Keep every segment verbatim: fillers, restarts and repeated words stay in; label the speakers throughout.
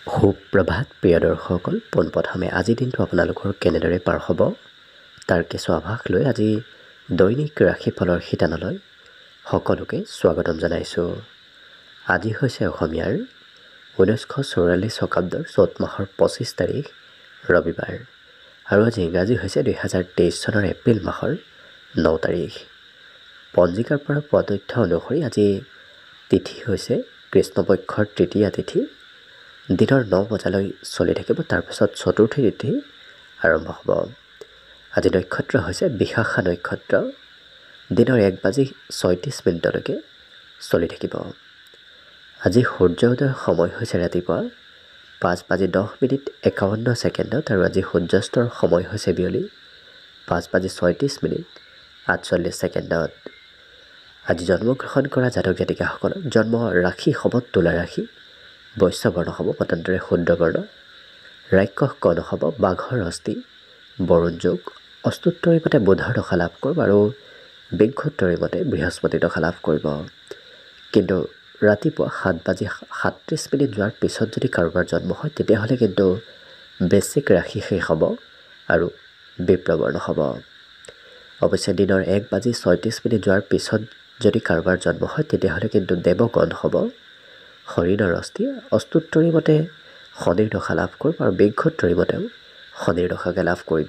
Speaker 1: সুপ্ৰভাত প্ৰিয় দৰ্শকসকল, পোনপ্ৰথমে আজিৰ দিনটো আপোনালোকৰ কেনেদৰে পাৰ হ'ব তাৰ কিছু আভাস লৈ আজি দৈনিক ৰাশিফলৰ শিতানলৈ সকলোকে স্বাগতম জনাইছোঁ। আজি হৈছে অসমীয়াৰ ঊনৈছশ চৌৰাল্লিছ শকাব্দৰ চ'ত মাহৰ পঁচিছ তাৰিখ ৰবিবাৰ আৰু আজি ইংৰাজী হৈছে দুই হাজাৰ তেইছ চনৰ এপ্ৰিল মাহৰ ন তাৰিখ। পঞ্জিকাৰ পৰা পোৱা তথ্য অনুসৰি আজি তিথি হৈছে কৃষ্ণপক্ষৰ তৃতীয়া তিথি। দিনৰ ন বজালৈ চলি থাকিব, তাৰপিছত চতুৰ্থী তিথি আৰম্ভ হ'ব। আজি নক্ষত্ৰ হৈছে বিশাখা নক্ষত্ৰ, দিনৰ এক বাজি ছয়ত্ৰিছ মিনিটলৈকে চলি থাকিব। আজি সূৰ্য উদয়ৰ সময় হৈছে ৰাতিপুৱা পাঁচ বাজি দহ মিনিট একাৱন্ন ছেকেণ্ডত আৰু আজি সূৰ্যাস্তৰ সময় হৈছে বিয়লি পাঁচ বাজি ছয়ত্ৰিছ মিনিট আঠচল্লিছ ছেকেণ্ডত। আজি জন্মগ্ৰহণ কৰা জাতক জাতিকাসকলৰ জন্ম ৰাশি হ'ব তুলা ৰাশি, বৈশ্য বৰ্ণ হ'ব মতান্তৰে শুদ্ৰ বৰ্ণ, ৰাক্ষস কৰ্ণ হ'ব বাঘৰ অস্থি, বৰুণ যোগ, অস্তুত্তৰী মতে বুধৰ দশা লাভ কৰিব আৰু বিংশোত্তৰী মতে বৃহস্পতি দশা লাভ কৰিব। কিন্তু ৰাতিপুৱা সাত বাজি সাতত্ৰিছ মিনিট যোৱাৰ পিছত যদি কাৰোবাৰ জন্ম হয় তেতিয়াহ'লে কিন্তু বৃশ্চিক ৰাশি শেষ হ'ব আৰু বিপ্ৰবৰ্ণ হ'ব। অৱশ্যে দিনৰ এক বাজি ছয়ত্ৰিছ মিনিট যোৱাৰ পিছত যদি কাৰোবাৰ জন্ম হয় তেতিয়াহ'লে কিন্তু দেৱগণ হ'ব, হৰিণৰ অস্থি, অস্তুত্তৰী মতে শনিৰ দশা লাভ কৰিব আৰু বিংশোত্তৰী মতেও শনিৰ দশাকে লাভ কৰিব।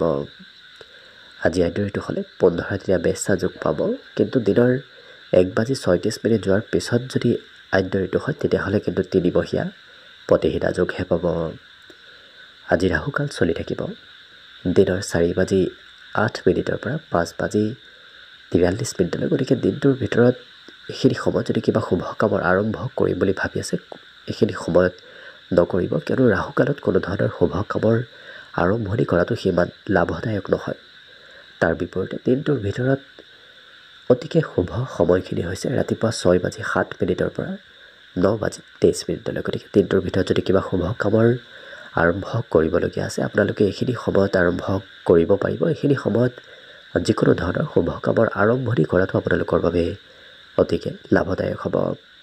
Speaker 1: আজি আদ্য ঋতু হ'লে পোন্ধৰ দিনীয়া বেশ্যা যোগ পাব, কিন্তু দিনৰ এক বাজি ছয়ত্ৰিছ মিনিট যোৱাৰ পিছত যদি আদ্য ঋতু হয় তেতিয়াহ'লে কিন্তু তিনিমহীয়া প্ৰতিহিতা যোগহে পাব। আজি ৰাহুকাল চলি থাকিব দিনৰ চাৰি বাজি আঠ মিনিটৰ পৰা পাঁচ বাজি তিৰাল্লিছ মিনিটলৈ। গতিকে দিনটোৰ ভিতৰত এইখিনি সময়ত যদি কিবা শুভ কামৰ আৰম্ভ কৰিম বুলি ভাবি আছে এইখিনি সময়ত নকৰিব, কিয়নো ৰাহুকালত কোনো ধৰণৰ শুভ কামৰ আৰম্ভণি কৰাটো সিমান লাভদায়ক নহয়। তাৰ বিপৰীতে দিনটোৰ ভিতৰত অতিকে শুভ সময়খিনি হৈছে ৰাতিপুৱা ছয় বাজি সাত মিনিটৰ পৰা ন বাজি তেইছ মিনিটলৈ। গতিকে দিনটোৰ ভিতৰত যদি কিবা শুভ কামৰ আৰম্ভ কৰিবলগীয়া আছে আপোনালোকে এইখিনি সময়ত আৰম্ভ কৰিব পাৰিব। এইখিনি সময়ত যিকোনো ধৰণৰ শুভ কামৰ আৰম্ভণি কৰাটো আপোনালোকৰ বাবে অতিকে লাভদায়ক হ'ব।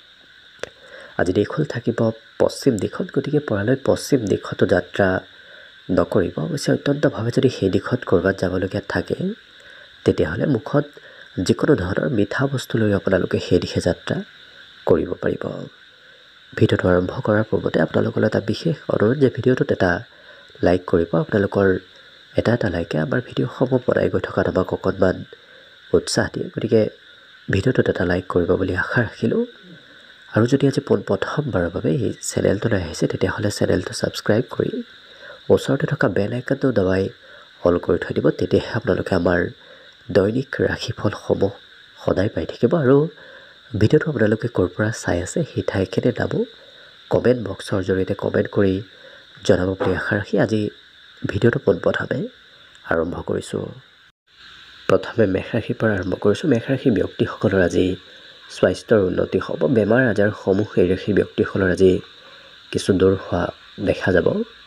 Speaker 1: আজি দেশখন থাকিব পশ্চিম দিশত, গতিকে পৰালৈ পশ্চিম দিশতো যাত্ৰা নকৰিব। অৱশ্যে অত্যন্তভাৱে যদি সেই দিশত ক'ৰবাত যাবলগীয়া থাকে তেতিয়াহ'লে মুখত যিকোনো ধৰণৰ মিঠা বস্তু লৈ আপোনালোকে সেই দিশে যাত্ৰা কৰিব পাৰিব। ভিডিঅ'টো আৰম্ভ কৰাৰ পূৰ্বতে আপোনালোকলৈ এটা বিশেষ অনুৰোধ যে ভিডিঅ'টোত এটা লাইক কৰিব। আপোনালোকৰ এটা এটা লাইকে আমাৰ ভিডিঅ'সমূহ বনাই গৈ থকাত আমাক অকণমান উৎসাহ দিয়ে, গতিকে ভিডিঅ'টোত এটা লাইক কৰিব বুলি আশা ৰাখিলোঁ। আৰু যদি আজি পোনপ্ৰথমবাৰৰ বাবে এই চেনেলটোলৈ আহিছে তেতিয়াহ'লে চেনেলটো ছাবস্ক্ৰাইব কৰি ওচৰতে থকা বেল আইকনটো দবাই অল কৰি থৈ দিব, তেতিয়াহে আপোনালোকে আমাৰ দৈনিক ৰাশিফলসমূহ সদায় পাই থাকিব। আৰু ভিডিঅ'টো আপোনালোকে ক'ৰ পৰা চাই আছে সেই ঠাইখিনিৰ নামো কমেণ্ট বক্সৰ জৰিয়তে কমেণ্ট কৰি জনাব বুলি আশা ৰাখি আজি ভিডিঅ'টো পোনপ্ৰথমে আৰম্ভ কৰিছোঁ। প্ৰথমে মেষ ৰাশিৰ পৰা আৰম্ভ কৰিছোঁ। মেষ ৰাশিৰ ব্যক্তিসকলৰ আজি স্বাস্থ্যৰ উন্নতি হ'ব। বেমাৰ আজাৰসমূহ এই ৰাশিৰ ব্যক্তিসকলৰ আজি কিছু দূৰ হোৱা দেখা যাব।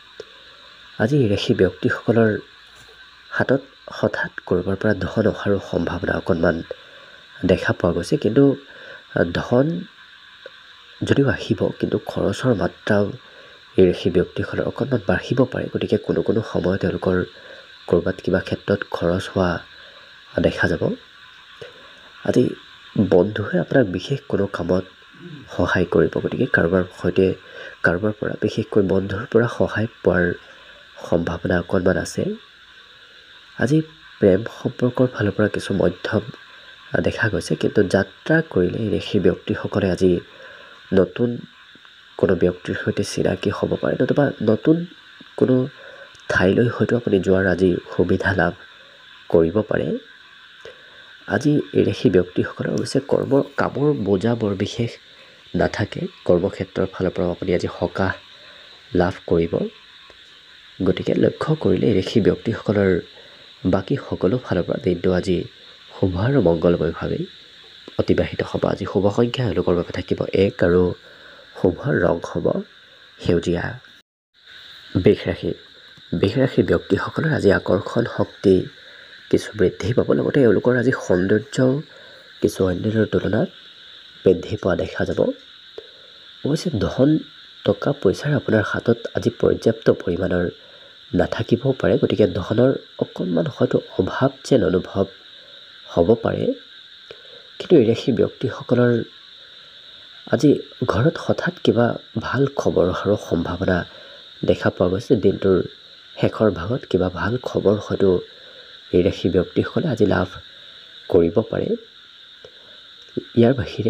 Speaker 1: আজি এই ৰাশিৰ ব্যক্তিসকলৰ হাতত হঠাৎ ক'ৰবাৰ পৰা ধন অহাৰো সম্ভাৱনা অকণমান দেখা পোৱা গৈছে, কিন্তু ধন যদিও আহিব কিন্তু খৰচৰ মাত্ৰাও এই ৰাশিৰ ব্যক্তিসকলৰ অকণমান বাঢ়িব পাৰে। গতিকে কোনো কোনো সময়ত তেওঁলোকৰ ক'ৰবাত কিবা ক্ষেত্ৰত খৰচ হোৱা দেখা যাব। আজি বন্ধুৱে আপোনাক বিশেষ কোনো কামত সহায় কৰিব, গতিকে কাৰোবাৰ সৈতে কাৰোবাৰ পৰা বিশেষকৈ বন্ধুৰ পৰা সহায় পোৱাৰ সম্ভাৱনা অকণমান আছে। আজি প্ৰেম সম্পৰ্কৰ ফালৰ পৰা কিছু মধ্যম দেখা গৈছে, কিন্তু যাত্ৰা কৰিলে এই ৰাশিৰ ব্যক্তিসকলে আজি নতুন কোনো ব্যক্তিৰ সৈতে চিনাকি হ'ব পাৰে, নতুবা নতুন কোনো ঠাইলৈ হয়তো আপুনি যোৱাৰ আজি সুবিধা লাভ কৰিব পাৰে। আজি এই ৰাশিৰ ব্যক্তিসকলৰ অৱশ্যে কৰ্ম কামৰ বোজা বৰ বিশেষ নাথাকে। কৰ্মক্ষেত্ৰৰ ফালৰ পৰা আপুনি আজি সকাহ লাভ কৰিব। গতিকে লক্ষ্য কৰিলে এই ৰাশিৰ ব্যক্তিসকলৰ বাকী সকলো ফালৰ পৰা দিনটো আজি শুভ আৰু মংগলময়ভাৱেই অতিবাহিত হ'ব। আজি শুভ সংখ্যা এওঁলোকৰ বাবে থাকিব এক আৰু শুভ ৰং হ'ব সেউজীয়া। বৃষ ৰাশি বৃষ ৰাশিৰ ব্যক্তিসকলৰ আজি আকৰ্ষণ শক্তি কিছু বৃদ্ধি পাব, লগতে এওঁলোকৰ আজি সৌন্দৰ্যও কিছু অন্যৰ তুলনাত বৃদ্ধি পোৱা দেখা যাব। অৱশ্যে ধন টকা পইচাৰ আপোনাৰ হাতত আজি পৰ্যাপ্ত পৰিমাণৰ নাথাকিবও পাৰে, গতিকে ধনৰ অকণমান হয়তো অভাৱ যেন অনুভৱ হ'ব পাৰে। কিন্তু এই ৰাশি ব্যক্তিসকলৰ আজি ঘৰত হঠাৎ কিবা ভাল খবৰ অহাৰ সম্ভাৱনা দেখা পোৱা গৈছে। দিনটোৰ শেষৰ ভাগত কিবা ভাল খবৰ হয়তো এই ৰাশি ব্যক্তিসকলে আজি লাভ কৰিব পাৰে। ইয়াৰ বাহিৰে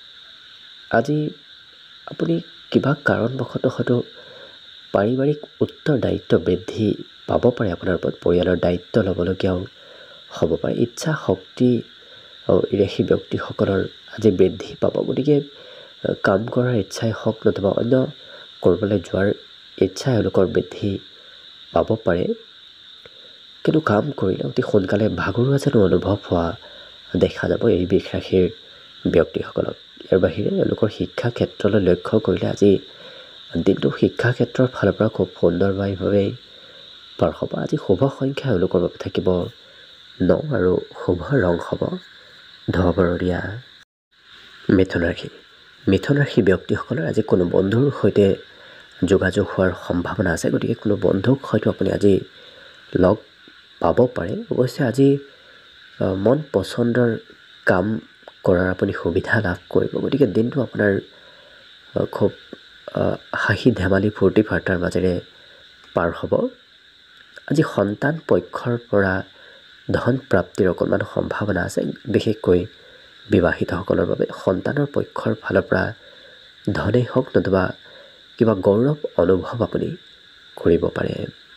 Speaker 1: আজি আপুনি কিবা কাৰণবশতঃ হয়তো পাৰিবাৰিক উত্তৰদায়িত্ব বৃদ্ধি পাব পাৰে, আপোনাৰ ওপৰত পৰিয়ালৰ দায়িত্ব ল'বলগীয়াও হ'ব পাৰে। ইচ্ছা শক্তি এই ৰাশি ব্যক্তিসকলৰ আজি বৃদ্ধি পাব, গতিকে কাম কৰাৰ ইচ্ছাই হওক নতুবা অন্য ক'ৰবালৈ যোৱাৰ ইচ্ছা এওঁলোকৰ বৃদ্ধি পাব পাৰে। কিন্তু কাম কৰিলে অতি সোনকালে ভাগৰুৱা যেন অনুভৱ হোৱা দেখা যাব এই বৃষ ৰাশিৰ ব্যক্তিসকলক। ইয়াৰ বাহিৰে এওঁলোকৰ শিক্ষা ক্ষেত্ৰলৈ লক্ষ্য কৰিলে আজি দিনটো শিক্ষা ক্ষেত্ৰৰ ফালৰ পৰা খুব সুন্দৰভাৱে পাৰ হ'ব। আজি শুভ সংখ্যা এওঁলোকৰ বাবে থাকিব ন আৰু শুভ ৰং হ'ব ধোঁৱা বৰণীয়া। মিথুন ৰাশি মিথুন ৰাশি ব্যক্তিসকলৰ আজি কোনো বন্ধুৰ সৈতে যোগাযোগ হোৱাৰ সম্ভাৱনা আছে, গতিকে কোনো বন্ধুক হয়তো আপুনি আজি লগ পাব পাৰে। অৱশ্যে আজি মন পচন্দৰ কাম কৰাৰ আপুনি সুবিধা লাভ কৰিব, গতিকে দিনটো আপোনাৰ খুব হাঁহি ধেমালি ফূৰ্তি ফাৰ্তাৰ মাজেৰে পাৰ হ'ব। আজি সন্তান পক্ষৰ পৰা ধন প্ৰাপ্তিৰ অকণমান সম্ভাৱনা আছে, বিশেষকৈ বিবাহিতসকলৰ বাবে সন্তানৰ পক্ষৰ ফালৰ পৰা ধনেই হওক নতুবা কিবা গৌৰৱ অনুভৱ আপুনি কৰিব পাৰে।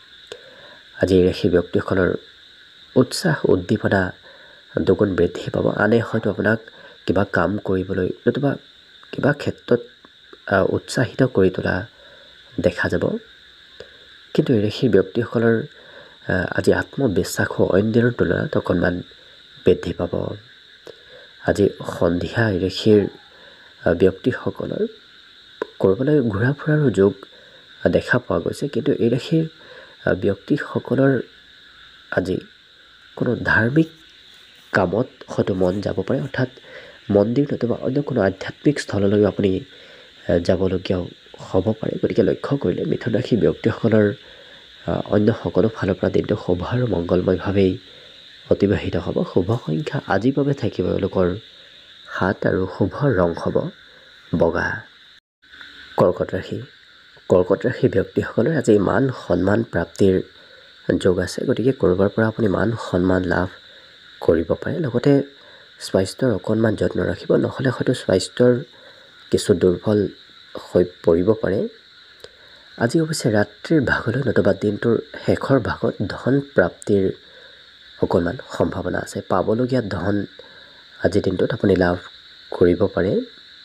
Speaker 1: আজি এই ৰাশি ব্যক্তিসকলৰ উৎসাহ উদ্দীপনা দুগুণ বৃদ্ধি পাব। আনে হয়তো আপোনাক কিবা কাম কৰিবলৈ নতুবা কিবা ক্ষেত্ৰত উৎসাহিত কৰি তোলা দেখা যাব। কিন্তু এই ৰাশিৰ ব্যক্তিসকলৰ আজি আত্মবিশ্বাসো অইন দিনৰ তুলনাত অকণমান বৃদ্ধি পাব। আজি সন্ধিয়া এই ৰাশিৰ ব্যক্তিসকলৰ ক'ৰবালৈ ঘূৰা ফুৰাৰো যোগ দেখা পোৱা গৈছে, কিন্তু এই ৰাশিৰ ব্যক্তিসকলৰ আজি কোনো ধাৰ্মিক কামত হয়তো মন যাব পাৰে, অৰ্থাৎ মন্দিৰ নতুবা অন্য কোনো আধ্যাত্মিক স্থললৈও আপুনি যাবলগীয়াও হ'ব পাৰে। গতিকে লক্ষ্য কৰিলে মিথুন ৰাশি ব্যক্তিসকলৰ অন্য সকলো ফালৰ পৰা দিনটো শুভ আৰু মংগলময়ভাৱেই অতিবাহিত হ'ব। শুভ সংখ্যা আজিৰ বাবে থাকিব এওঁলোকৰ সাত আৰু শুভ ৰং হ'ব বগা। কৰ্কট ৰাশি কৰ্কট ৰাশি ব্যক্তিসকলৰ আজি মান সন্মান প্ৰাপ্তিৰ যোগ আছে, গতিকে ক'ৰবাৰ পৰা আপুনি মান সন্মান লাভ কৰিব পাৰে। লগতে স্বাস্থ্যৰ অকণমান যত্ন ৰাখিব, নহ'লে হয়তো স্বাস্থ্যৰ কিছু দুৰ্বল হৈ পৰিব পাৰে। আজি অৱশ্যে ৰাত্ৰিৰ ভাগলৈ নতুবা দিনটোৰ শেষৰ ভাগত ধন প্ৰাপ্তিৰ অকণমান সম্ভাৱনা আছে। পাবলগীয়া ধন আজিৰ দিনটোত আপুনি লাভ কৰিব পাৰে।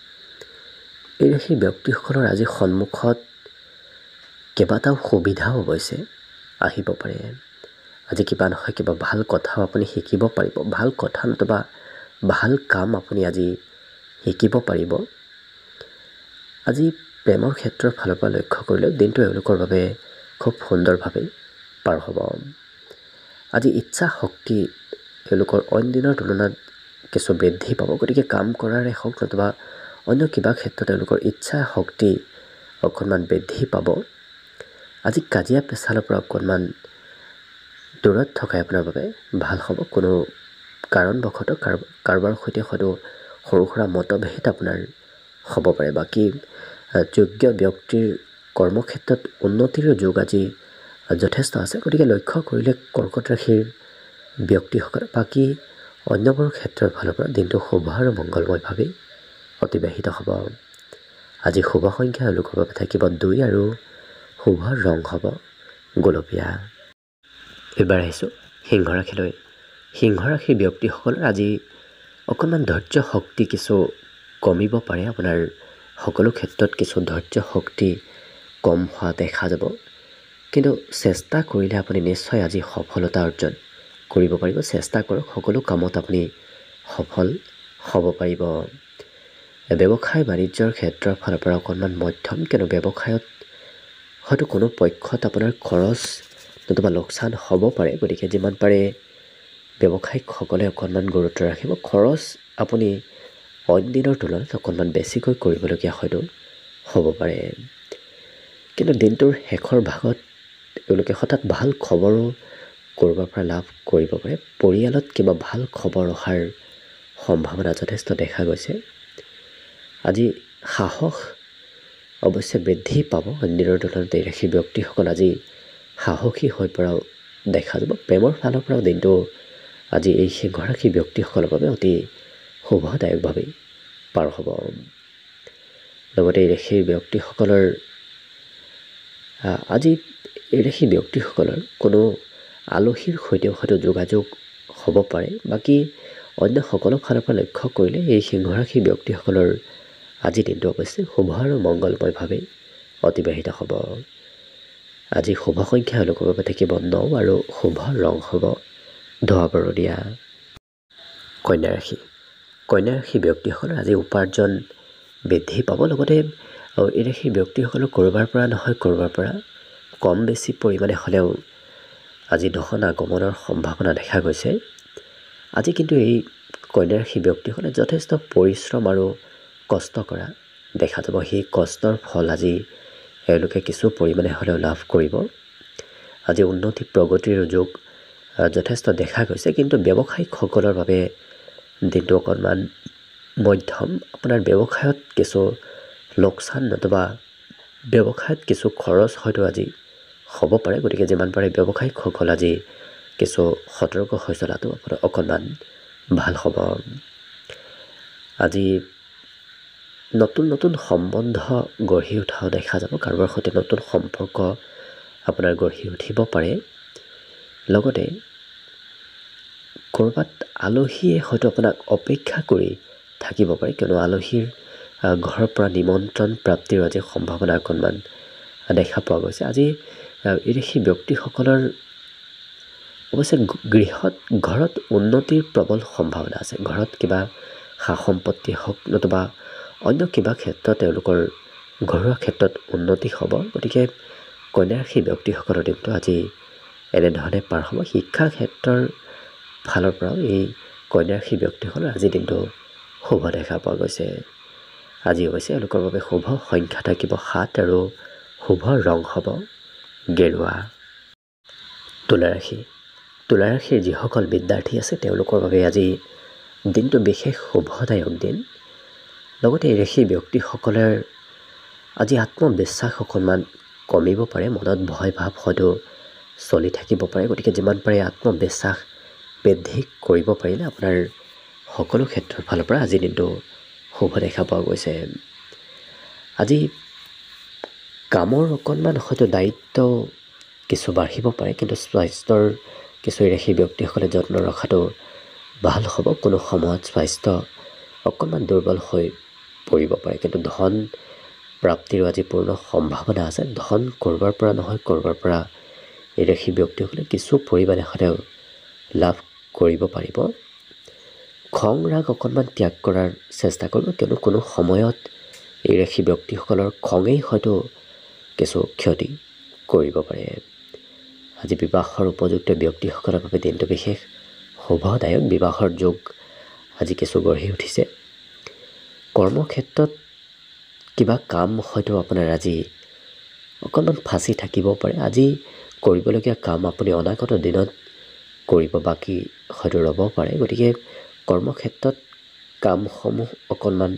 Speaker 1: এই ৰাশি ব্যক্তিসকলৰ আজি সন্মুখত কেইবাটাও সুবিধাও অৱশ্যে আহিব পাৰে। আজি কিবা নহয় কিবা ভাল কথাও আপুনি শিকিব পাৰিব, ভাল কথা নতুবা ভাল কাম আপুনি আজি শিকিব পাৰিব। আজি প্ৰেমৰ ক্ষেত্ৰৰ ফালৰ পৰা লক্ষ্য কৰিলে দিনটো এওঁলোকৰ বাবে খুব সুন্দৰভাৱে পাৰ হ'ব। আজি ইচ্ছা শক্তি এওঁলোকৰ অইন দিনৰ তুলনাত কিছু বৃদ্ধি পাব, গতিকে কাম কৰাৰে হওক নতুবা অন্য কিবা ক্ষেত্ৰত এওঁলোকৰ ইচ্ছা শক্তি অকণমান বৃদ্ধি পাব। আজি কাজিয়া পেচালৰ পৰা অকণমান দূৰত থকাই আপোনাৰ বাবে ভাল হ'ব। কোনো কাৰণবশতঃ কাৰ কাৰোবাৰ সৈতে হয়তো সৰু সুৰা মতভেদ আপোনাৰ হ'ব পাৰে। বাকী যোগ্য ব্যক্তিৰ কৰ্মক্ষেত্ৰত উন্নতিৰ যোগ আজি যথেষ্ট আছে, গতিকে লক্ষ্য কৰিলে কৰ্কট ৰাশিৰ ব্যক্তিসকলে বাকী অন্যবোৰ ক্ষেত্ৰৰ ফালৰ পৰা দিনটো শুভ আৰু মংগলময়ভাৱেই অতিবাহিত হ'ব। আজি শুভ সংখ্যা এওঁলোকৰ বাবে থাকিব দুই আৰু শুভ ৰং হ'ব গোলপীয়া। এইবাৰ আহিছোঁ সিংহ ৰাশিলৈ। সিংহ ৰাশিৰ ব্যক্তিসকলৰ আজি অকণমান ধৈৰ্য শক্তি কিছু কমিব পাৰে। আপোনাৰ সকলো ক্ষেত্ৰত কিছু ধৈৰ্য শক্তি কম হোৱা দেখা যাব, কিন্তু চেষ্টা কৰিলে আপুনি নিশ্চয় আজি সফলতা অৰ্জন কৰিব পাৰিব। চেষ্টা কৰক, সকলো কামত আপুনি সফল হ'ব পাৰিব। ব্যৱসায় বাণিজ্যৰ ক্ষেত্ৰৰ ফালৰ পৰা অকণমান মধ্যম, কিন্তু ব্যৱসায়ত হয়তো কোনো পক্ষত আপোনাৰ খৰচ নতুবা লোকচান হ'ব পাৰে, গতিকে যিমান পাৰে ব্যৱসায়িকসকলে অকণমান গুৰুত্ব ৰাখিব। খৰচ আপুনি অইন দিনৰ তুলনাত অকণমান বেছিকৈ কৰিবলগীয়া হয়তো হ'ব পাৰে। কিন্তু দিনটোৰ শেষৰ ভাগত এওঁলোকে হঠাৎ ভাল খবৰো ক'ৰবাৰ পৰা লাভ কৰিব পাৰে। পৰিয়ালত কিবা ভাল খবৰ অহাৰ সম্ভাৱনা যথেষ্ট দেখা গৈছে। আজি সাহস অৱশ্যে বৃদ্ধি পাব। অন্যৰ তুলনাত এই ৰাশিৰ ব্যক্তিসকল আজি সাহসী হৈ পৰাও দেখা যাব। প্ৰেমৰ ফালৰ পৰাও দিনটো আজি এই সিংহ ৰাশিৰ ব্যক্তিসকলৰ বাবে অতি শুভদায়কভাৱেই পাৰ হ'ব। লগতে এই ৰাশিৰ ব্যক্তিসকলৰ আজি এই ৰাশিৰ ব্যক্তিসকলৰ কোনো আলহীৰ সৈতেও হয়তো যোগাযোগ হ'ব পাৰে। বাকী অন্য সকলো ফালৰ পৰা লক্ষ্য কৰিলে এই সিংহ ৰাশিৰ ব্যক্তিসকলৰ আজি দিনটো অৱশ্যে শুভ আৰু মংগলময়ভাৱে অতিবাহিত হ'ব। আজি শুভ সংখ্যা এওঁলোকৰ বাবে থাকিব ন আৰু শুভ ৰং হ'ব ধোঁৱা বৰণীয়া। কন্যা ৰাশি কন্যা ৰাশিৰ ব্যক্তিসকলৰ আজি উপাৰ্জন বৃদ্ধি পাব। লগতে এই ৰাশিৰ ব্যক্তিসকলৰ ক'ৰবাৰ পৰা নহয় ক'ৰবাৰ পৰা কম বেছি পৰিমাণে হ'লেও আজি ধন আগমনৰ সম্ভাৱনা দেখা গৈছে। আজি কিন্তু এই কন্যা ৰাশিৰ ব্যক্তিসকলে যথেষ্ট পৰিশ্ৰম আৰু কষ্ট কৰা দেখা যাব। সেই কষ্টৰ ফল আজি এওঁলোকে কিছু পৰিমাণে হ'লেও লাভ কৰিব। আজি উন্নতি প্ৰগতিৰ যোগ যথেষ্ট দেখা গৈছে। কিন্তু ব্যৱসায়িকসকলৰ বাবে দিনটো অকণমান মধ্যম। আপোনাৰ ব্যৱসায়ত কিছু লোকচান নতুবা ব্যৱসায়ত কিছু খৰচ হয়তো আজি হ'ব পাৰে। গতিকে যিমান পাৰে ব্যৱসায়িকসকল আজি কিছু সতৰ্ক হৈ চলাটো আপোনাৰ অকণমান ভাল হ'ব। আজি নতুন নতুন সম্বন্ধ গঢ়ি উঠাও দেখা যাব। কাৰোবাৰ সৈতে নতুন সম্পৰ্ক আপোনাৰ গঢ়ি উঠিব পাৰে। লগতে ক'ৰবাত আলহীয়ে হয়তো আপোনাক অপেক্ষা কৰি থাকিব পাৰে, কিয়নো আলহীৰ ঘৰৰ পৰা নিমন্ত্ৰণ প্ৰাপ্তিৰ আজি সম্ভাৱনা অকণমান দেখা পোৱা গৈছে। আজি এই ৰাশিৰ ব্যক্তিসকলৰ অৱশ্যে গৃহত ঘৰত উন্নতিৰ প্ৰবল সম্ভাৱনা আছে। ঘৰত কিবা সা সম্পত্তি হওক নতুবা অন্য কিবা ক্ষেত্ৰত তেওঁলোকৰ ঘৰুৱা ক্ষেত্ৰত উন্নতি হ'ব। গতিকে কন্যা ৰাশিৰ ব্যক্তিসকলৰ দিনটো আজি এনেধৰণে পাৰ হ'ব। শিক্ষা ক্ষেত্ৰৰ ফালৰ পৰাও এই কন্যা ৰাশিৰ ব্যক্তিসকলৰ আজিৰ দিনটো শুভ দেখা পোৱা গৈছে। আজি অৱশ্যে এওঁলোকৰ বাবে শুভ সংখ্যা থাকিব সাত আৰু শুভ ৰং হ'ব গেৰুৱা। তুলা ৰাশি তুলা ৰাশিৰ যিসকল বিদ্যাৰ্থী আছে তেওঁলোকৰ বাবে আজি দিনটো বিশেষ শুভদায়ক দিন। লগতে এই ৰাশিৰ ব্যক্তিসকলৰ আজি আত্মবিশ্বাস অকণমান কমিব পাৰে। মনত ভয় ভাৱ হয়তো চলি থাকিব পাৰে। গতিকে যিমান পাৰে আত্মবিশ্বাস বৃদ্ধি কৰিব পাৰিলে আপোনাৰ সকলো ক্ষেত্ৰৰ ফালৰ পৰা আজিৰ দিনটো শুভ দেখা পোৱা গৈছে। আজি কামৰ অকণমান হয়তো দায়িত্ব কিছু বাঢ়িব পাৰে, কিন্তু স্বাস্থ্যৰ কিছু ৰাশি ব্যক্তিসকলে যত্ন ৰখাটো ভাল হ'ব। কোনো সময়ত স্বাস্থ্য অকণমান দুৰ্বল হৈ পৰিব পাৰে, কিন্তু ধন প্ৰাপ্তিৰো আজি পূৰ্ণ সম্ভাৱনা আছে। ধন ক'ৰবাৰ পৰা নহয় ক'ৰবাৰ পৰা এই ৰাশি ব্যক্তিসকলে কিছু পৰিমাণে হ'লেও লাভ কৰিব পাৰিব। খং ৰাগ অকণমান ত্যাগ কৰাৰ চেষ্টা কৰিব, কিয়নো কোনো সময়ত এই ৰাশি ব্যক্তিসকলৰ খঙেই হয়তো কিছু ক্ষতি কৰিব পাৰে। আজি বিবাহৰ উপযুক্ত ব্যক্তিসকলৰ বাবে দিনটো বিশেষ শুভদায়ক। বিবাহৰ যোগ আজি কিছু গঢ়ি উঠিছে। কৰ্মক্ষেত্ৰত কিবা কাম হয়তো আপোনাৰ আজি অকণমান ফাঁচি থাকিব পাৰে। আজি কৰিবলগীয়া কাম আপুনি অনাগত দিনত কৰিব বাকী হয়তো ৰ'ব পাৰে। গতিকে কৰ্মক্ষেত্ৰত কামসমূহ অকণমান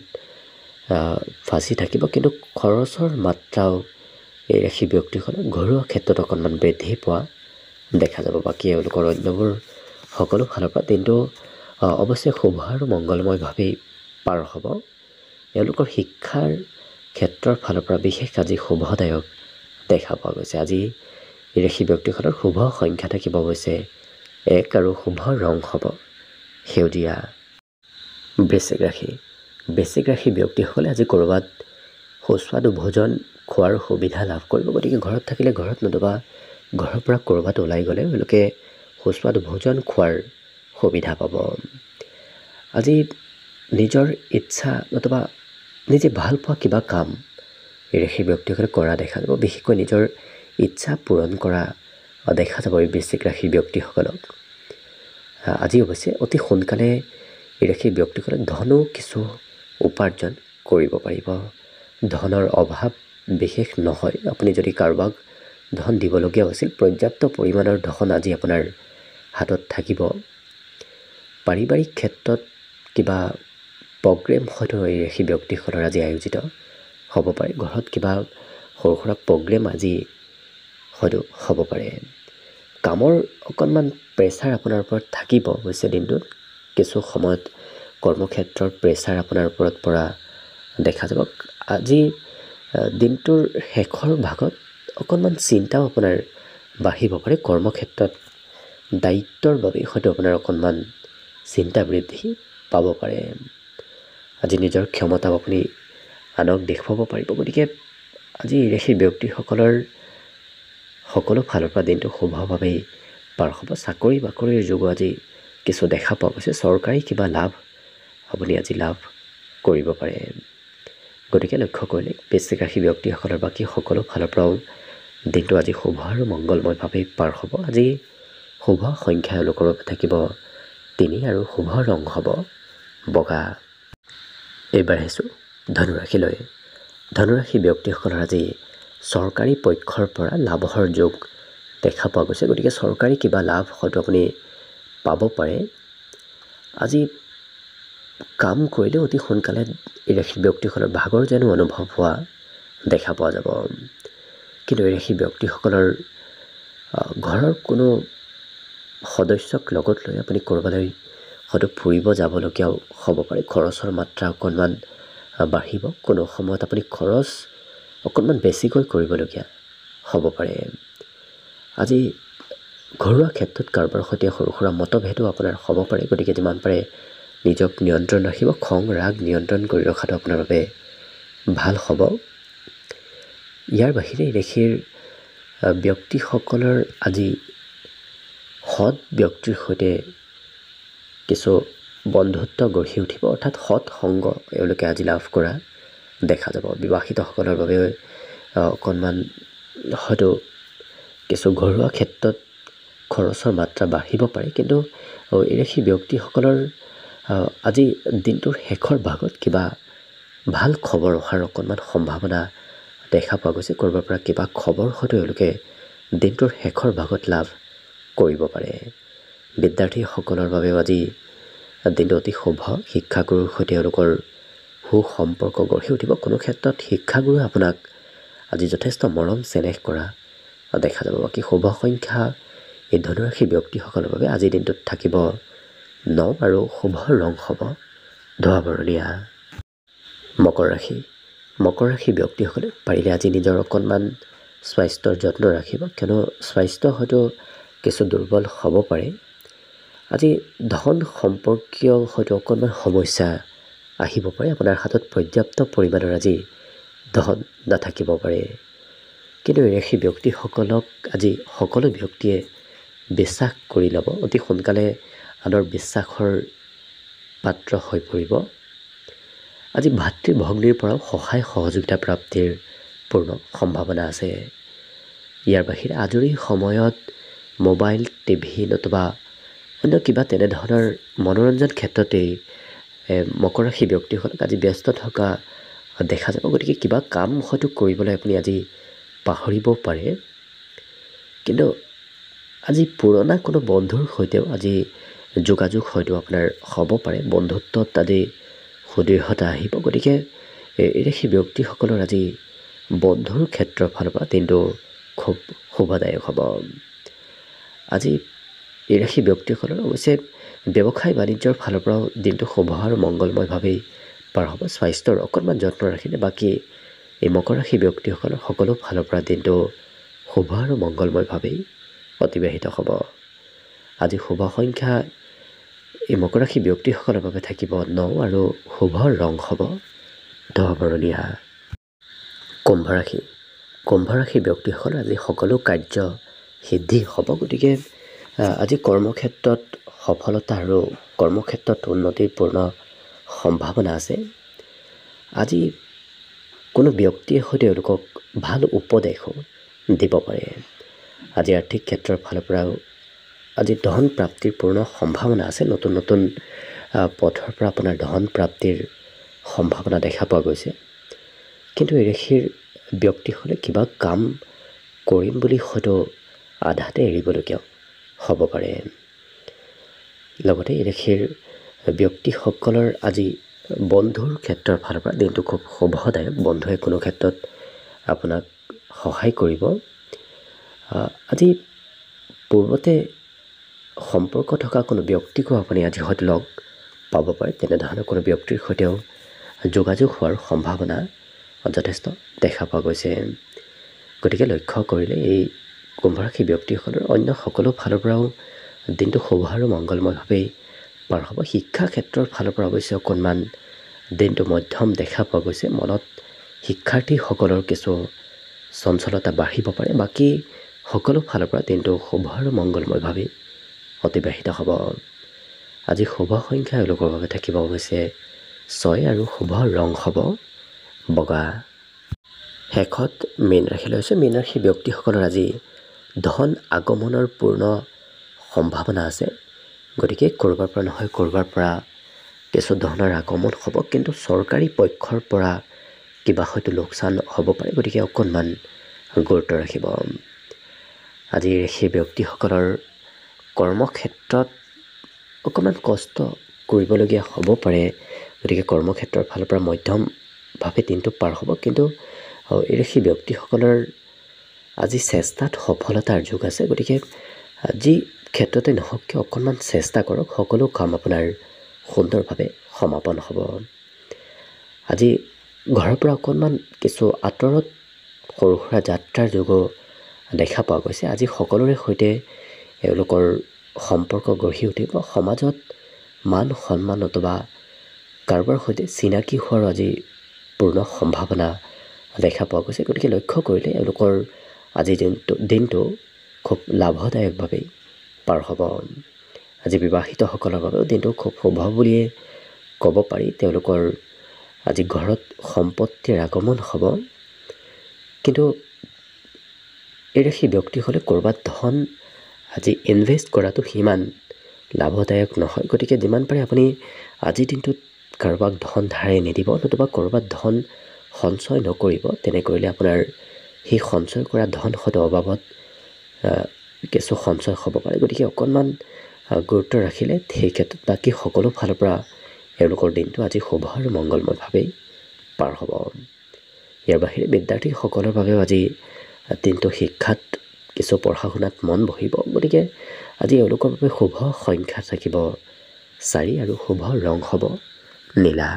Speaker 1: ফাঁচি থাকিব, কিন্তু খৰচৰ মাত্ৰাও এই ৰাশি ব্যক্তিসকলে ঘৰুৱা ক্ষেত্ৰত অকণমান বৃদ্ধি পোৱা দেখা যাব। বাকী এওঁলোকৰ অন্যবোৰ সকলো ফালৰ পৰা দিনটো অৱশ্যে শুভ আৰু মংগলময়ভাৱেই পাৰ হ'ব। এওঁলোকৰ শিক্ষাৰ ক্ষেত্ৰৰ ফালৰ পৰা বিশেষ আজি শুভদায়ক দেখা পোৱা গৈছে। আজি এই ৰাশি ব্যক্তিসকলৰ শুভ সংখ্যা থাকিব অৱশ্যে এক আৰু শুভ ৰং হ'ব সেউজীয়া। বৃশ্চিক ৰাশি বৃশ্চিক ৰাশি ব্যক্তিসকলে আজি ক'ৰবাত সুস্বাদু ভোজন খোৱাৰ সুবিধা লাভ কৰিব। গতিকে ঘৰত থাকিলে ঘৰত নতুবা ঘৰৰ পৰা ক'ৰবাত ওলাই গ'লে তেওঁলোকে সুস্বাদু ভোজন খোৱাৰ সুবিধা পাব। আজি নিজৰ ইচ্ছা নতুবা নিজে ভাল পোৱা কিবা কাম এই ৰাশি ব্যক্তিসকলে কৰা দেখা যাব। বিশেষকৈ নিজৰ ইচ্ছা পূৰণ কৰা দেখা যাব এই বৃশ্চিক ৰাশি ব্যক্তিসকলক। আজি অৱশ্যে অতি সোনকালে এই ৰাশি ব্যক্তিসকলে ধনো কিছু উপাৰ্জন কৰিব পাৰিব। ধনৰ অভাৱ বিশেষ নহয়। আপুনি যদি কাৰোবাক ধন দিবলগীয়া আছিল, পৰ্যাপ্ত পৰিমাণৰ ধন আজি আপোনাৰ হাতত থাকিব। পাৰিবাৰিক ক্ষেত্ৰত কিবা প্ৰগ্ৰেম হয়তো এই ৰাশি ব্যক্তিসকলৰ আজি আয়োজিত হ'ব পাৰে। ঘৰত কিবা সৰু সুৰা প্ৰগ্ৰেম আজি হয়তো হ'ব পাৰে। কামৰ অকণমান প্ৰেছাৰ আপোনাৰ ওপৰত থাকিব অৱশ্যে দিনটোত। কিছু সময়ত কৰ্মক্ষেত্ৰৰ প্ৰেছাৰ আপোনাৰ ওপৰত পৰা দেখা যাব। আজি দিনটোৰ শেষৰ ভাগত অকণমান চিন্তাও আপোনাৰ বাঢ়িব পাৰে। কৰ্মক্ষেত্ৰত দায়িত্বৰ বাবে হয়তো আপোনাৰ অকণমান চিন্তা বৃদ্ধি পাব পাৰে। আজি নিজৰ ক্ষমতাও আপুনি আনক দেখুৱাব পাৰিব। গতিকে আজি এই ৰাশিৰ ব্যক্তিসকলৰ সকলো ফালৰ পৰা দিনটো শুভভাৱেই পাৰ হ'ব। চাকৰি বাকৰিৰ যোগো আজি কিছু দেখা পোৱা গৈছে। চৰকাৰী কিবা লাভ আপুনি আজি লাভ কৰিব পাৰে। গতিকে লক্ষ্য কৰিলে বৃশ্চিক ৰাশি ব্যক্তিসকলৰ বাকী সকলো ফালৰ পৰাও দিনটো আজি শুভ আৰু মংগলময়ভাৱেই পাৰ হ'ব। আজি শুভ সংখ্যা এওঁলোকৰ বাবে থাকিব তিনি আৰু শুভ ৰং হ'ব বগা। এইবাৰ আহিছোঁ ধনুৰাশিলৈ। ধনুৰাশি ব্যক্তিসকলৰ আজি চৰকাৰী পক্ষৰ পৰা লাভৰ যোগ দেখা পোৱা গৈছে। গতিকে চৰকাৰী কিবা লাভ হয়তো আপুনি পাব পাৰে। আজি কাম কৰিলেও অতি সোনকালে এই ৰাশি ব্যক্তিসকলৰ ভাগৰ যেনো অনুভৱ হোৱা দেখা পোৱা যাব। কিন্তু এই ৰাশি ব্যক্তিসকলৰ ঘৰৰ কোনো সদস্যক লগত লৈ আপুনি ক'ৰবালৈ হয়তো ফুৰিব যাবলগীয়াও হ'ব পাৰে। খৰচৰ মাত্ৰা অকণমান বাঢ়িব। কোনো সময়ত আপুনি খৰচ অকণমান বেছিকৈ কৰিবলগীয়া হ'ব পাৰে। আজি ঘৰুৱা ক্ষেত্ৰত কাৰোবাৰ সৈতে সৰু সুৰা মতভেদো আপোনাৰ হ'ব পাৰে। গতিকে যিমান পাৰে নিজক নিয়ন্ত্ৰণ ৰাখিব। খং ৰাগ নিয়ন্ত্ৰণ কৰি ৰখাটো আপোনাৰ বাবে ভাল হ'ব। ইয়াৰ বাহিৰে এই ৰাশিৰ ব্যক্তিসকলৰ আজি সৎ ব্যক্তিৰ সৈতে কিছু বন্ধুত্ব গঢ়ি উঠিব। অৰ্থাৎ সৎ সংগ এওঁলোকে আজি লাভ কৰা দেখা যাব। বিবাহিতসকলৰ বাবে অকণমান হয়তো কিছু ঘৰুৱা ক্ষেত্ৰত খৰচৰ মাত্ৰা বাঢ়িব পাৰে। কিন্তু এই ৰাশি ব্যক্তিসকলৰ আজি দিনটোৰ শেষৰ ভাগত কিবা ভাল খবৰ অহাৰ অকণমান সম্ভাৱনা দেখা পোৱা গৈছে। ক'ৰবাৰ পৰা কিবা খবৰ হয়তো এওঁলোকে দিনটোৰ শেষৰ ভাগত লাভ কৰিব পাৰে। বিদ্যাৰ্থীসকলৰ বাবেও আজি দিনটো অতি শুভ। শিক্ষাগুৰুৰ সৈতে এওঁলোকৰ সু সম্পৰ্ক গঢ়ি উঠিব। কোনো ক্ষেত্ৰত শিক্ষাগুৰুৱে আপোনাক আজি যথেষ্ট মৰম চেনেহ কৰা দেখা যাব। বাকী শুভ সংখ্যা এই ধনুৰাশি ব্যক্তিসকলৰ বাবে আজিৰ দিনটোত থাকিব ন আৰু শুভ ৰং হ'ব ধোঁৱা বৰণীয়া। মকৰ ৰাশি। মকৰ ৰাশি ব্যক্তিসকলে পাৰিলে আজি নিজৰ অকণমান স্বাস্থ্যৰ যত্ন ৰাখিব। কিয়নো স্বাস্থ্য হয়তো কিছু দুৰ্বল হ'ব পাৰে। আজি ধন সম্পৰ্কীয় হয়তো অকণমান সমস্যা আহিব পাৰে। আপোনাৰ হাতত পৰ্যাপ্ত পৰিমাণৰ আজি ধন নাথাকিব পাৰে। কিন্তু এই ৰাশি ব্যক্তিসকলক আজি সকলো ব্যক্তিয়ে বিশ্বাস কৰি ল'ব। অতি সোনকালে আনৰ বিশ্বাসৰ পাত্ৰ হৈ পৰিব। আজি ভাতৃ ভগ্নীৰ পৰাও সহায় সহযোগিতা প্ৰাপ্তিৰ পূৰ্ণ সম্ভাৱনা আছে। ইয়াৰ বাহিৰে আজৰি সময়ত মোবাইল টিভি নতুবা অন্য কিবা তেনেধৰণৰ মনোৰঞ্জন ক্ষেত্ৰতেই মকৰ ৰাশি ব্যক্তিসকলক আজি ব্যস্ত থকা দেখা যাব। গতিকে কিবা কাম হয়তো কৰিবলৈ আপুনি আজি পাহৰিবও পাৰে। কিন্তু আজি পুৰণা কোনো বন্ধুৰ সৈতেও আজি যোগাযোগ হয়তো আপোনাৰ হ'ব পাৰে। বন্ধুত্বত আজি সুদৃঢ়তা আহিব। গতিকে এই ৰাশি ব্যক্তিসকলৰ আজি বন্ধুৰ ক্ষেত্ৰৰ ফালৰ পৰা দিনটো খুব শুভদায়ক হ'ব। আজি এই ৰাশি ব্যক্তিসকলৰ অৱশ্যে ব্যৱসায় বাণিজ্যৰ ফালৰ পৰাও দিনটো শুভ আৰু মংগলময়ভাৱেই পাৰ হ'ব। স্বাস্থ্যৰ অকণমান যত্ন ৰাখিলে বাকী এই মকৰ ৰাশি ব্যক্তিসকলৰ সকলো ফালৰ পৰা দিনটো শুভ আৰু মংগলময়ভাৱেই অতিবাহিত হ'ব। আজি শুভ সংখ্যা এই মকৰ ৰাশি ব্যক্তিসকলৰ বাবে থাকিব ন আৰু শুভ ৰং হ'ব ধোঁৱা বৰণীয়া। কুম্ভ ৰাশি। কুম্ভ ৰাশি ব্যক্তিসকলৰ আজি সকলো কাৰ্য সিদ্ধি হ'ব। গতিকে আজি কৰ্মক্ষেত্ৰত সফলতা আৰু কৰ্মক্ষেত্ৰত উন্নতিৰ পূৰ্ণ সম্ভাৱনা আছে। আজি কোনো ব্যক্তিয়ে হয়তো তেওঁলোকক ভাল উপদেশো দিব পাৰে। আজি আৰ্থিক ক্ষেত্ৰৰ ফালৰ পৰাও আজি ধন প্ৰাপ্তিৰ পূৰ্ণ সম্ভাৱনা আছে। নতুন নতুন পথৰ পৰা আপোনাৰ ধন প্ৰাপ্তিৰ সম্ভাৱনা দেখা পোৱা গৈছে। কিন্তু এই ৰাশিৰ ব্যক্তি হ'লে কিবা কাম কৰিম বুলি হয়তো আধাতে এৰিবলগীয়া হ'ব পাৰে। লগতে এই ৰাশিৰ ব্যক্তিসকলৰ আজি বন্ধুৰ ক্ষেত্ৰৰ ফালৰ পৰা দিনটো খুব শুভদায়ক। বন্ধুৱে কোনো ক্ষেত্ৰত আপোনাক সহায় কৰিব। আজি পূৰ্বতে সম্পৰ্ক থকা কোনো ব্যক্তিকো আপুনি আজি হয়তো লগ পাব পাৰে। তেনেধৰণৰ কোনো ব্যক্তিৰ সৈতেও যোগাযোগ হোৱাৰ সম্ভাৱনা যথেষ্ট দেখা পোৱা গৈছে। গতিকে লক্ষ্য কৰিলে এই কুম্ভ ৰাশি ব্যক্তিসকলৰ অন্য সকলো ফালৰ পৰাও দিনটো শুভ আৰু মংগলময়ভাৱেই পাৰ হ'ব। শিক্ষা ক্ষেত্ৰৰ ফালৰ পৰা অৱশ্যে অকণমান দিনটো মধ্যম দেখা পোৱা গৈছে। মনত শিক্ষাৰ্থীসকলৰ কিছু চঞ্চলতা বাঢ়িব পাৰে। বাকী সকলো ফালৰ পৰা দিনটো শুভ আৰু মংগলময়ভাৱেই অতিবাহিত হ'ব। আজি শুভ সংখ্যা এওঁলোকৰ বাবে থাকিব হৈছে ছয় আৰু শুভ ৰং হ'ব বগা। শেষত মীন ৰাশিলৈ হৈছে। মীন ৰাশি ব্যক্তিসকলৰ আজি ধন আগমনৰ পূৰ্ণ সম্ভাৱনা আছে। গতিকে ক'ৰবাৰ পৰা নহয় ক'ৰবাৰ পৰা কিছু ধনৰ আগমন হ'ব, কিন্তু চৰকাৰী পক্ষৰ পৰা কিবা হয়তো লোকচান হ'ব পাৰে। গতিকে অকণমান গুৰুত্ব ৰাখিব। আজি সেই ব্যক্তিসকলৰ কৰ্মক্ষেত্ৰত অকণমান কষ্ট কৰিবলগীয়া হ'ব পাৰে। গতিকে কৰ্মক্ষেত্ৰৰ ফালৰ পৰা মধ্যমভাৱে দিনটো পাৰ হ'ব, কিন্তু এই সেই ব্যক্তিসকলৰ আজি চেষ্টাত সফলতাৰ যোগ আছে। গতিকে যি ক্ষেত্ৰতে নহওক কিয় অকণমান চেষ্টা কৰক, সকলো কাম আপোনাৰ সুন্দৰভাৱে সমাপন হ'ব। আজি ঘৰৰ পৰা অকণমান কিছু আঁতৰত সৰু সুৰা যাত্ৰাৰ যোগো দেখা পোৱা গৈছে। আজি সকলোৰে সৈতে এওঁলোকৰ সম্পৰ্ক গঢ়ি উঠিব। সমাজত মান সন্মান নতুবা কাৰোবাৰ সৈতে চিনাকি হোৱাৰ আজি পূৰ্ণ সম্ভাৱনা দেখা পোৱা গৈছে। গতিকে লক্ষ্য কৰিলে এওঁলোকৰ আজি দিনটো দিনটো খুব লাভদায়কভাৱেই পাৰ হ'ব। আজি বিবাহিতসকলৰ বাবেও দিনটো খুব শুভ বুলিয়ে ক'ব পাৰি। তেওঁলোকৰ আজি ঘৰত সম্পত্তিৰ আগমন হ'ব, কিন্তু এই ৰাশি ব্যক্তিসকলে ক'ৰবাত ধন আজি ইনভেষ্ট কৰাটো সিমান লাভদায়ক নহয়। গতিকে যিমান পাৰে আপুনি আজিৰ দিনটোত কাৰোবাক ধন ধাৰে নিদিব, নতুবা ক'ৰবাত ধন সঞ্চয় নকৰিব। তেনে কৰিলে আপোনাৰ সেই সঞ্চয় কৰা ধন হয়তো অবাবত কিছু সঞ্চয় হ'ব পাৰে। গতিকে অকণমান গুৰুত্ব ৰাখিলে সেই ক্ষেত্ৰত বাকী সকলো ফালৰ পৰা এওঁলোকৰ দিনটো আজি শুভ আৰু মংগলময়ভাৱেই পাৰ হ'ব। ইয়াৰ বাহিৰে বিদ্যাৰ্থীসকলৰ বাবেও আজি দিনটো শিক্ষাত কিছু পঢ়া শুনাত মন বহিব। গতিকে আজি এওঁলোকৰ বাবে শুভ সংখ্যা থাকিব চাৰি আৰু শুভ ৰং হ'ব নীলা।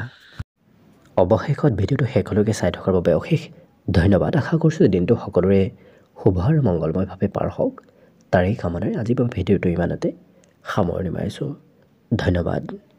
Speaker 1: অৱশেষত ভিডিঅ'টো শেষলৈকে চাই থকাৰ বাবে অশেষ ধন্যবাদ। আশা কৰিছোঁ দিনটো সকলোৰে শুভ আৰু মংগলময়ভাৱে পাৰ হওক। তাৰেই কামনাৰে আজিৰ বাবে ভিডিঅ'টো ইমানতে সামৰণি মাৰিছোঁ। ধন্যবাদ।